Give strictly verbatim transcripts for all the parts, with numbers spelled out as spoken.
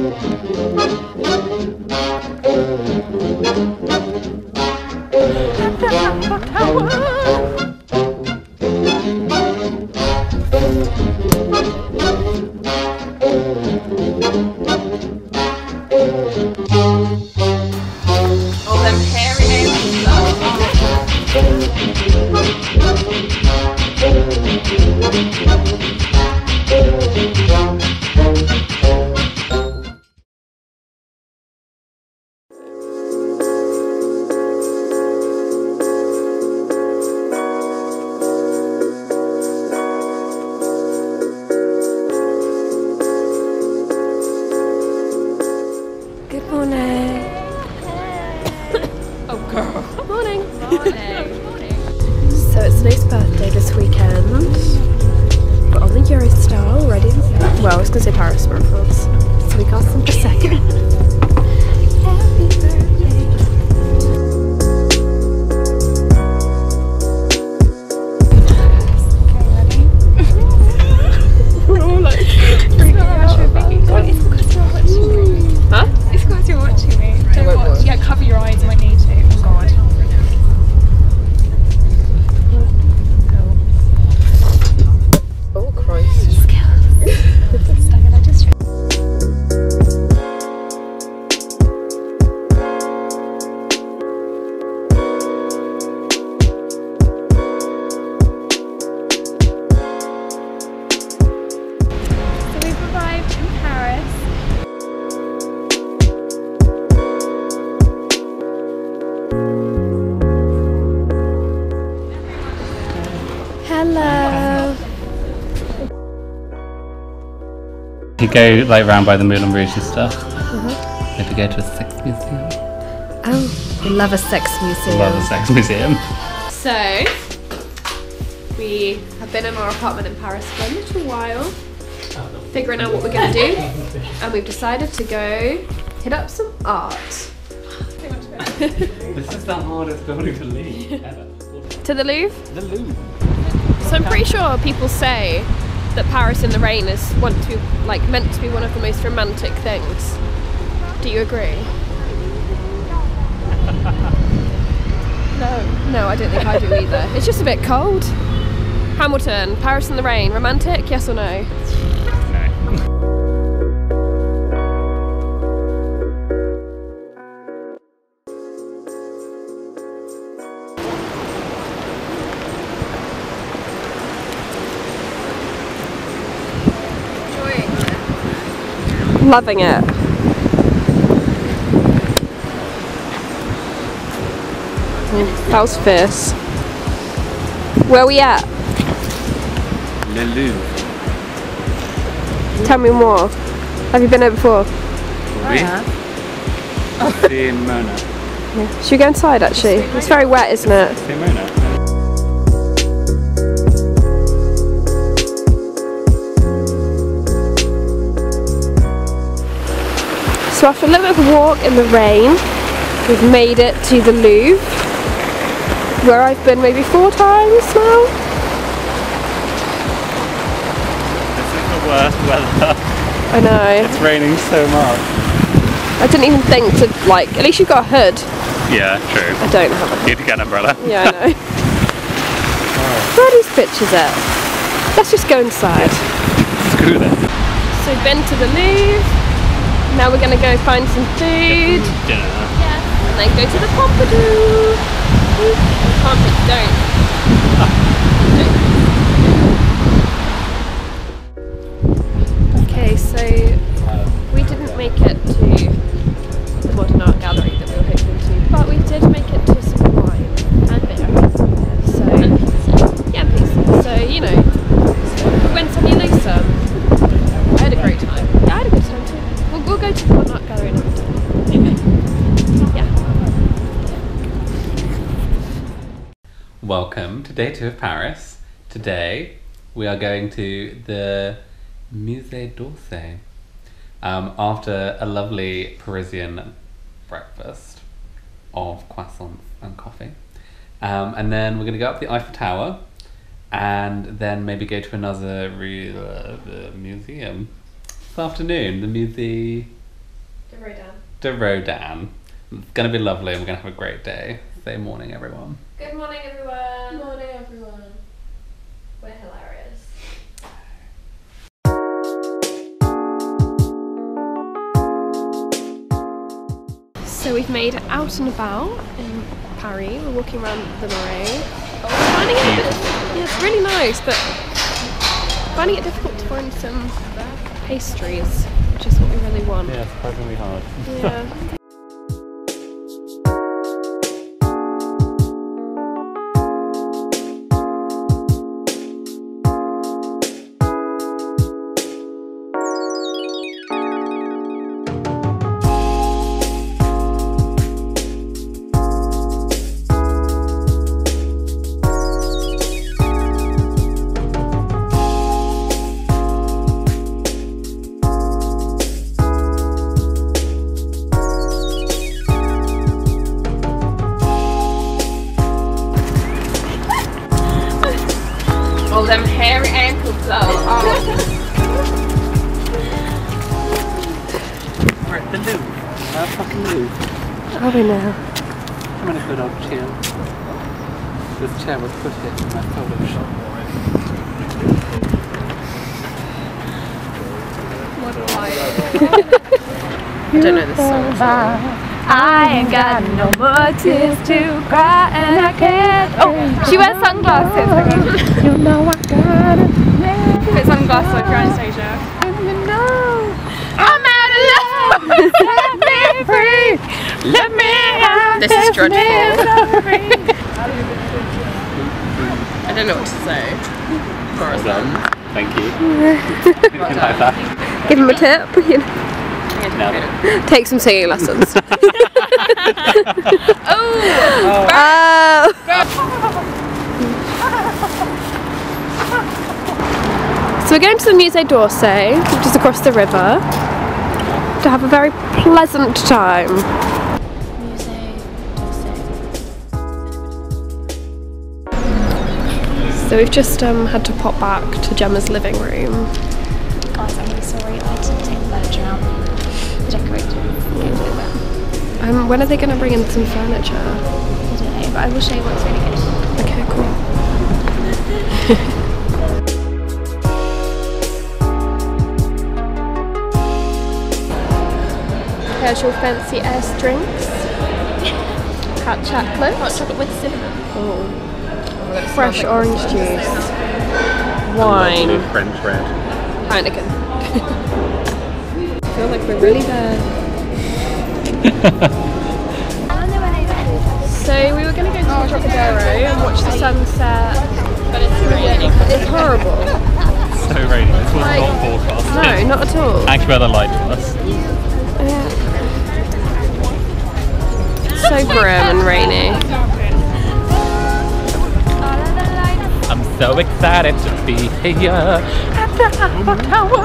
All them hairy hairy Good morning. Oh girl. Morning. Morning. So it's Luke's birthday this weekend. We're on the Eurostar already. Well, I was going to say Paris, we're in France. So we got some Prosecco. Happy birthday. We're all like freaking out. It's because you're watching me. Huh? It's because you're watching me. Don't won't watch. watch. Yeah, cover your eyes if I need to. Oh god. Oh Christ. So we've arrived in Paris. Hello. You go like round by the Moulin Rouge and stuff. Mm-hmm. Maybe go to a sex museum. Oh, we love a sex museum. Love a sex museum. So, we have been in our apartment in Paris for a little while, figuring out what we're going to do, and we've decided to go hit up some art. This is the hardest building to leave ever. To the Louvre? The Louvre. So I'm pretty sure people say that Paris in the rain is want to be, like meant to be one of the most romantic things. Do you agree? No, no, I don't think I do either. It's just a bit cold. Hamilton, Paris in the rain, romantic? Yes or no? No. Loving it. That was fierce. Where are we at? Le Louvre. Tell me more. Have you been there before? Oui. C'est Mona. Yeah. Should we go inside actually? It's very wet, isn't it? C'est Mona. So after a little bit of a walk in the rain, we've made it to the Louvre, where I've been maybe four times now. This is the worst weather. I know. It's raining so much. I didn't even think to like, at least you've got a hood. Yeah, true. I don't have a hood. You need to get an umbrella. Yeah, I know. Where are these pictures at? Let's just go inside. Screw this. So we've been to the Louvre. Now we're going to go find some food. Dinner. Yeah. And then go to the Pompidou. Can't be, don't. don't. Okay, so we didn't make it to the Modern Art Gallery that we were hoping to, but we did make it to some wine and beer. So, yeah, pieces. So, you know, win some, you lose some. I had a great time. Yeah, I had a good time too. We'll, we'll go to the Modern Art Gallery another time. Yeah. Welcome to day two of Paris. Today we are going to the Musée d'Orsay um, after a lovely Parisian breakfast of croissants and coffee. Um, and then we're going to go up the Eiffel Tower and then maybe go to another re- uh, museum this afternoon, the Musée De Rodan. De Rodan. It's going to be lovely and we're going to have a great day. Say morning, everyone. Good morning, everyone. Good morning, everyone. We're hilarious. So we've made it out and about in Paris. We're walking around the Marais. But we're finding it a bit, yeah, it's really nice, but finding it difficult to find some pastries, which is what we really want. Yeah, surprisingly hard. Yeah. All them hairy ankles though. Oh. We're at the Louvre. Our fucking Louvre. Are we now? I'm in a good old chair. This chair was put here in my photo shop. I don't know this song. I ain't got no more tears to cry and I can't. Oh, she wears sunglasses. You know I got it. Put sunglasses on for Anastasia. You know I'm out of love. Set me free. Let me out. This is dreadful. dreadful. I don't know what to say. Well done. Thank you. You like that? Give him a tip. You know. Now Take some singing lessons. Oh. Oh. So we're going to the Musée d'Orsay, which is across the river, to have a very pleasant time. So we've just um, had to pop back to Gemma's living room. Guys, I'm really sorry. I had to take the furniture out. The decorators. Um, when are they going to bring in some furniture? I don't know, but I will show you what's really good. Okay, cool. Here's your fancy ass drinks. Hot chocolate. Hot chocolate with cinnamon. Oh. Fresh orange juice. Wine. French red. Heineken. I feel like we're really there. So we were going to go to the Trocadero and watch the sunset, but it's raining. It's horrible. So rainy. This was Like- not forecast. No, not at all. Actually, rather light to us. Yeah. So grim and rainy. I'm so excited to be here at the Eiffel Tower.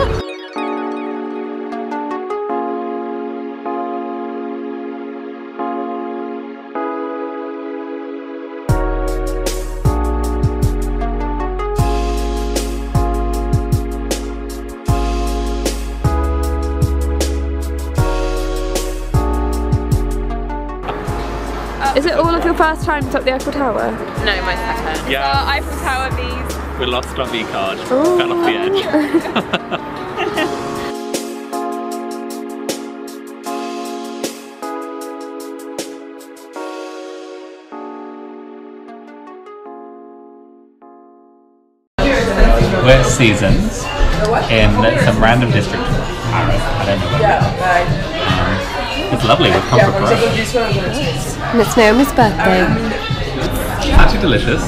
Is it all of your first times up the Eiffel Tower? No, my second. Yeah, Eiffel Tower these. we lost our V card. Fell off the edge. We're at Seasons in some random district of Paris. I don't know where. Um, it's lovely with comfort. And it's Naomi's birthday. It's actually delicious.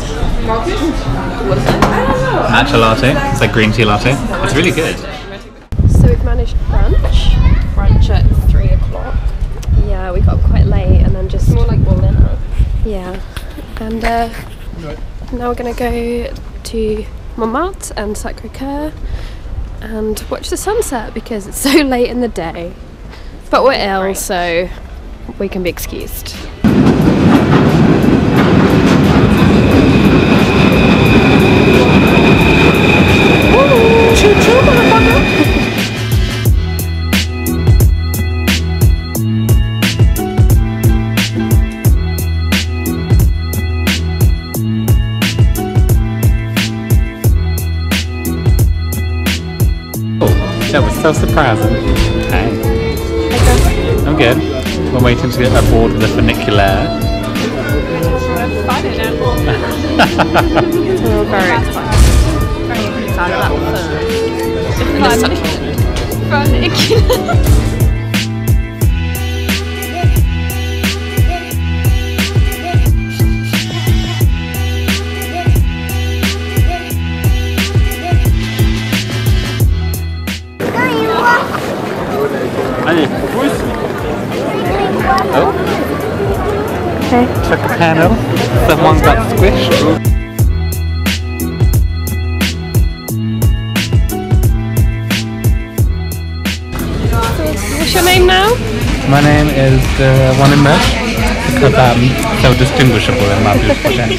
Matcha latte. It's like green tea latte. It's really good. So we've managed brunch. Brunch at three o'clock. Yeah, we got up quite late and then just more like dinner. Yeah, and uh, now we're gonna go to Montmartre and Sacré-Cœur and watch the sunset because it's so late in the day. But we're ill, so we can be excused. That was so surprising. Hey. I'm good. We're waiting to get aboard the funicular. We're very excited. Very excited about the fun. Funicular. Oh. Okay. Check the panel. Someone got squished. What's your name now? My name is the one in merch because I'm so distinguishable in my beautiful name.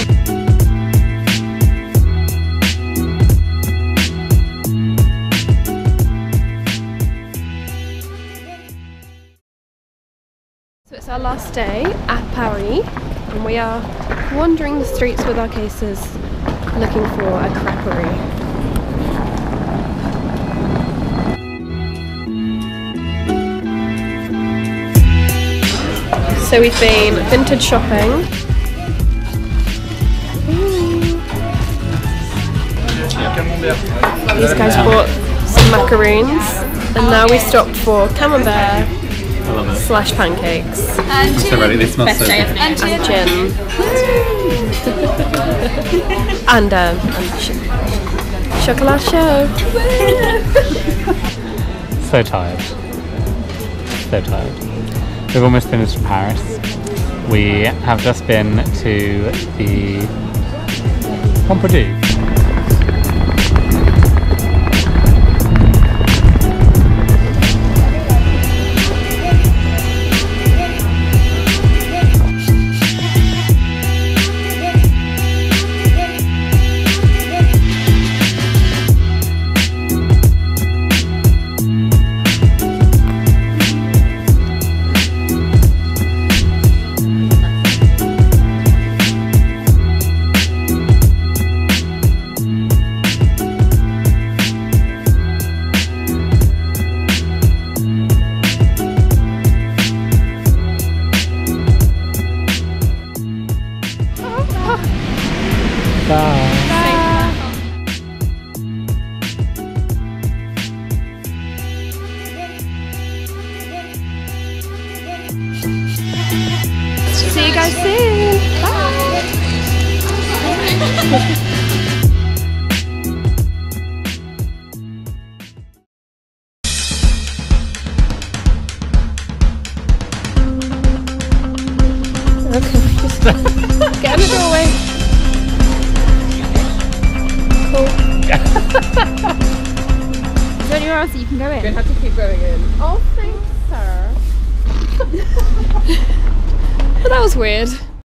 So it's our last day at Paris and we are wandering the streets with our cases looking for a creperie. So we've been vintage shopping. These guys bought some macaroons and now we stopped for camembert slash pancakes. I'm so ready, they smell so good. And gin. and um, and ch- chocolat show. So tired. So tired. We've almost finished Paris. We have just been to the Pompidou. See you guys soon. Bye. Okay, just get in the doorway. Cool. Is there anywhere else that you can go in? have to keep going in. Oh, thanks, sir. Well, that was weird.